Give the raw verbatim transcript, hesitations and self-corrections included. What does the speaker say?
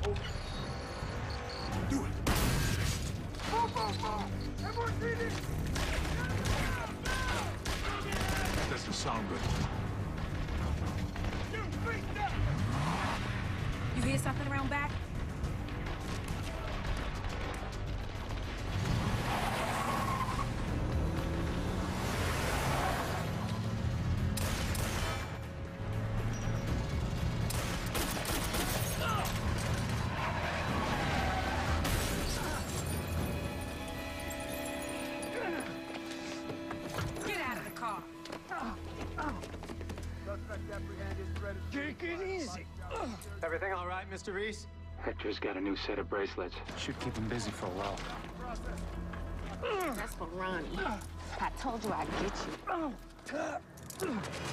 Do it! Move, move, move! Everyone see this? That doesn't sound good. You freaked out! You hear something around back? Take it easy. Everything all right, Mister Reese? Hector's got a new set of bracelets. Should keep him busy for a while. That's for Ronnie. I told you I'd get you.